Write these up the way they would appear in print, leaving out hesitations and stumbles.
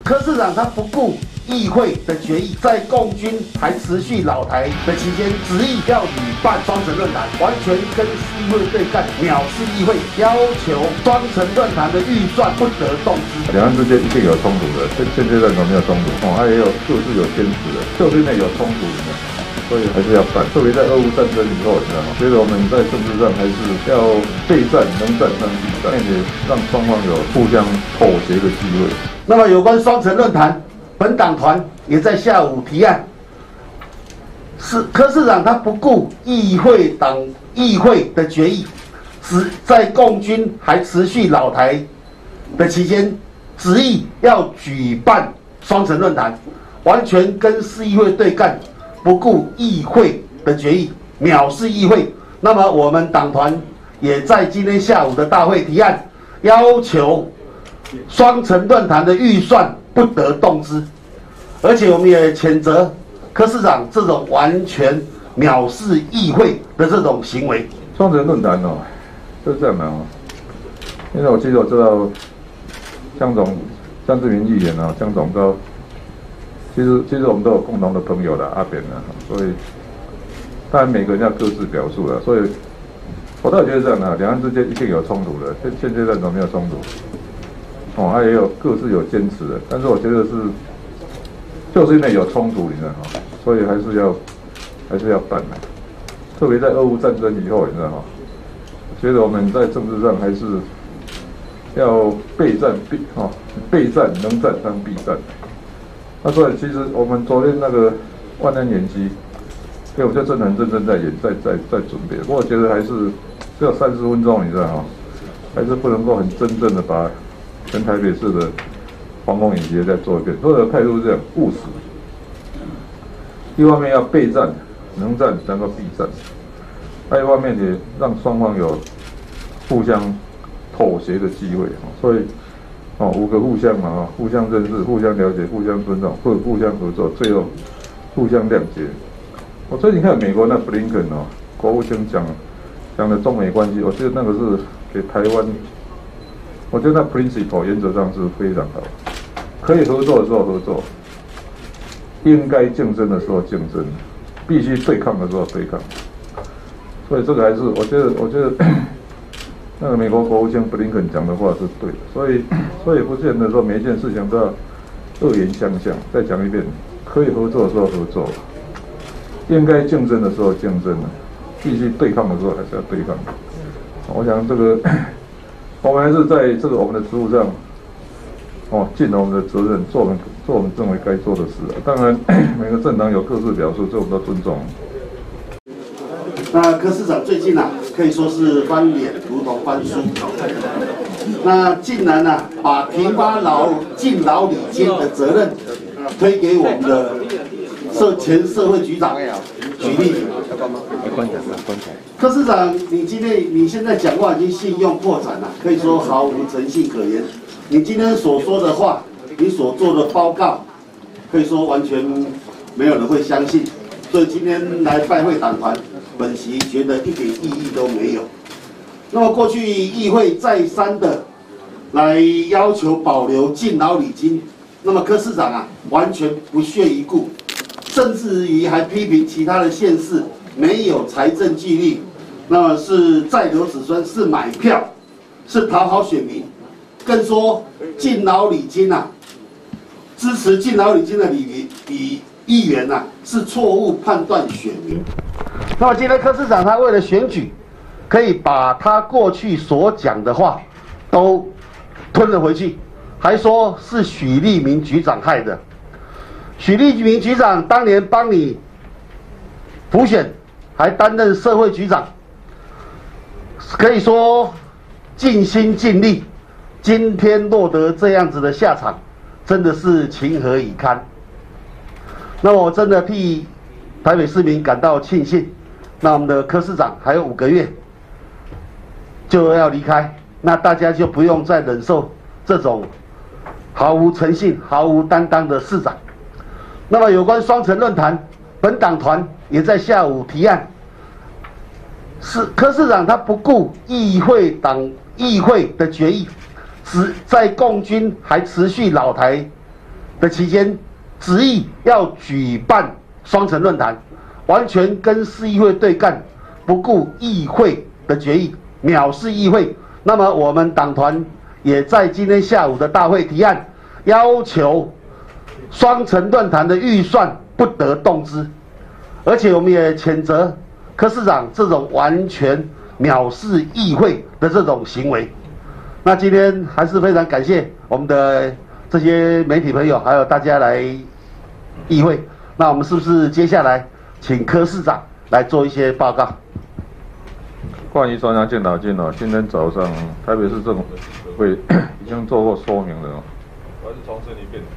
柯市长他不顾议会的决议，在共军还持续老台的期间，执意要举办双城论坛，完全跟议会对干，藐视议会，要求双城论坛的预算不得动之。 两岸之间一定有冲突的，现阶段没有冲突，它也有各自有坚持的，就是内有冲突的。所以还是要办，特别在俄乌战争以后，你知道吗？所以我们在政治上还是要备战、能战当必战，并且让双方有互相妥协的机会。 那么有关双城论坛，本党团也在下午提案，柯市长他不顾议会的决议，在共军还持续老台的期间，执意要举办双城论坛，完全跟市议会对干。不顾议会的决议，藐视议会。那么我们党团也在今天下午的大会提案，要求双城论坛的预算不得动之，而且我们也谴责柯市长这种完全藐视议会的这种行为。 双城论坛哦，就是这样的哦。因为我知道江志明议员啊，江总都。其实我们都有共同的朋友啦，阿扁啦，所以当然每个人要各自表述了。所以我倒觉得这样的，两岸之间一定有冲突的，现阶段没有冲突。它也有各自有坚持的，但是我觉得就是因为有冲突，你知道吗？所以还是要办的。特别在俄乌战争以后，你知道吗？我觉得我们在政治上还是要备战能战当必战。所以其实我们昨天那个万安演习，我觉得真的很认真在准备。不过我觉得还是只有30分钟，你知道吗？还是不能够很真正的把全台北市的防空演习再做一遍。所有的态度是这样务实，一方面要备战，能战能够必战；另一方面也让双方有互相妥协的机会。所以。5个互相嘛，互相认识、互相了解、互相尊重，或者互相合作，最后互相谅解。我最近看美国那布林肯国务卿讲的中美关系，我觉得那个是给台湾，我觉得那 principle 原则上是非常好，可以合作的时候合作，应该竞争的时候竞争，必须对抗的时候对抗。所以这个还是我觉得。那个美国国务卿布林肯讲的话是对的，所以不见得说每一件事情都要恶言相向。再讲一遍，可以合作的时候合作，应该竞争的时候竞争，必须对抗的时候还是要对抗。我想这个，我们还是在这个我们的职务上，尽了我们的责任，做我们认为该做的事。当然，每个政党有各自表述，这我们都尊重。 那柯市长最近可以说是翻脸如同翻书，那竟然把平发敬老礼金的责任推给我们的前社会局长许立明。柯市长，你现在讲话已经信用破产了，可以说毫无诚信可言。你今天所说的话，你所做的报告，可以说完全没有人会相信。所以今天来拜会党团。本席觉得一点意义都没有。那么过去议会再三的来要求保留敬老礼金，那么柯市长完全不屑一顾，甚至于还批评其他的县市没有财政纪律，那么是在留子孙，是买票，是讨好选民，更说敬老礼金支持敬老礼金的议员是错误判断选民。那么今天柯市长他为了选举，可以把他过去所讲的话都吞了回去，还说是许立明局长害的。许立明局长当年帮你辅选，还担任社会局长，可以说尽心尽力，今天落得这样子的下场，真的是情何以堪。那我真的替台北市民感到庆幸。那我们的柯市长还有5个月就要离开，那大家就不用再忍受这种毫无诚信、毫无担当的市长。那么有关双城论坛，本党团也在下午提案，柯市长他不顾议会的决议，在共军还持续老台的期间，执意要举办双城论坛，完全跟市议会对干，不顾议会的决议，藐视议会。那么我们党团也在今天下午的大会提案，要求双城论坛的预算不得动支，而且我们也谴责柯市长这种完全藐视议会的这种行为。那今天还是非常感谢我们的这些媒体朋友，还有大家来议会。那我们是不是接下来请柯市长来做一些报告？ 关于双阳健脑筋今天早上台北市政府会已经做过说明了我还是重申一遍。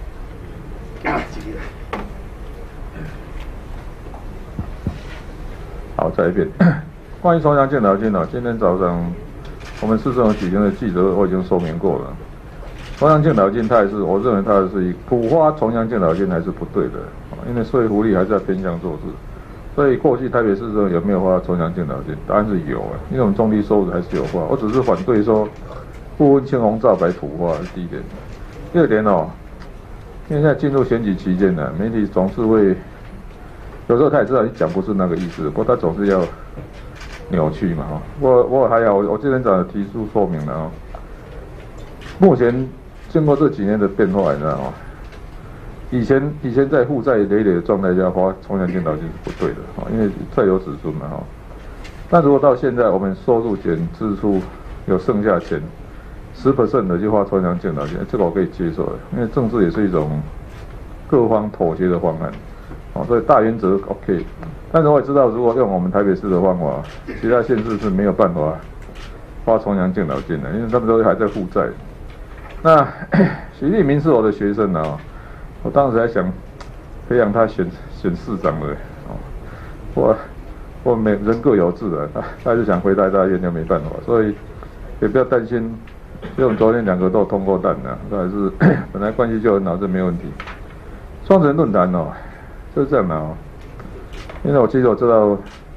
好，再一遍。关于双阳健脑筋今天早上我们市政府举行的记者会，我已经说明过了。双阳健脑筋，我认为它是以普发重阳健脑筋还是不对的，因为社会福利还是要偏向弱势。所以过去台北市政府有没有发重阳健脑筋？答案是有啊，因为我们中低收入还是有发。我只是反对说不分青红皂白普发，是第一点。第二点因为现在进入选举期间呢，媒体总是会有时候他也知道你讲不是那个意思，不过他总是要扭曲嘛我还好，我今天早上提出说明了目前经过这几年的变化，你知道吗？以前在负债累累的状态下花重阳健脑筋是不对的因为债有子孙嘛但如果到现在我们收入减支出有剩下钱10% 的就花重阳健脑筋，这个我可以接受的，因为政治也是一种各方妥协的方案所以大原则 OK。但是我也知道，如果用我们台北市的方法，其他县市是没有办法花重阳健脑筋的，因为他们都还在负债。那许立明是我的学生我当时还想培养他选市长的我人各有志的，他就想回台大院就没办法，所以也不要担心。因为我们昨天2个都通过弹的，这还是本来关系就很好，这没问题。双城论坛就是这样的因为我知道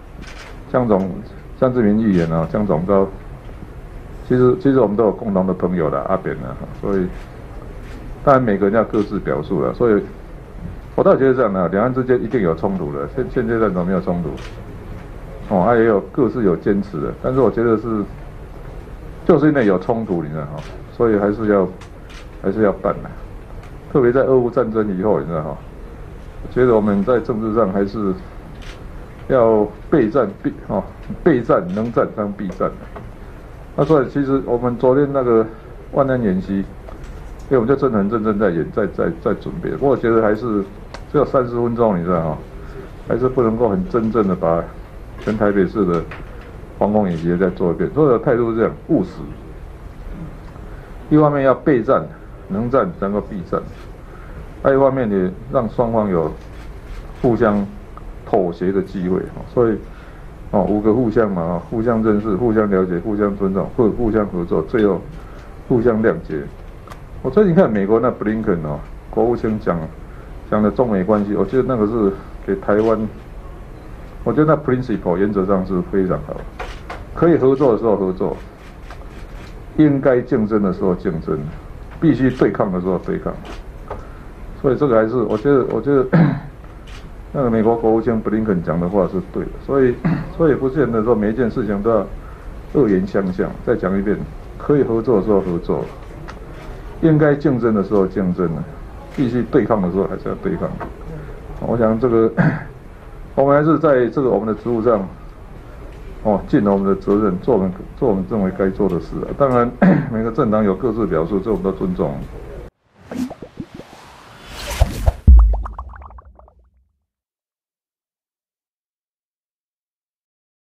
江志明议员江总高，其实我们都有共同的朋友阿扁所以当然每个人要各自表述了，所以我倒觉得这样两岸之间一定有冲突的，现阶段怎么没有冲突？也有各自有坚持的，但是我觉得就是因为有冲突，你知道所以还是要办的，特别在俄乌战争以后，你知道我觉得我们在政治上还是要备战能战当必战的。所以其实我们昨天那个万安演习，因为我们就真的很认真在准备。不过我觉得还是只有30分钟，你知道还是不能够很真正的把全台北市的防空演习再做一遍。所以我的态度是这样，务实。一方面要备战能战能够必战，另一方面也让双方有互相妥协的机会。所以5个互相互相认识、互相了解、互相尊重，或者互相合作，最后互相谅解。我最近看美国那布林肯国务卿讲的中美关系，我觉得那个是给台湾，我觉得那 principle 原则上是非常好，可以合作的时候合作，应该竞争的时候竞争，必须对抗的时候对抗。所以这个还是我觉得那个美国国务卿布林肯讲的话是对的，所以不见得说每一件事情都要恶言相向。再讲一遍，可以合作的时候合作，应该竞争的时候竞争，必须对抗的时候还是要对抗。我想这个我们还是在这个我们的职务上尽了我们的责任，做我们认为该做的事当然每个政党有各自表述，这我们都尊重。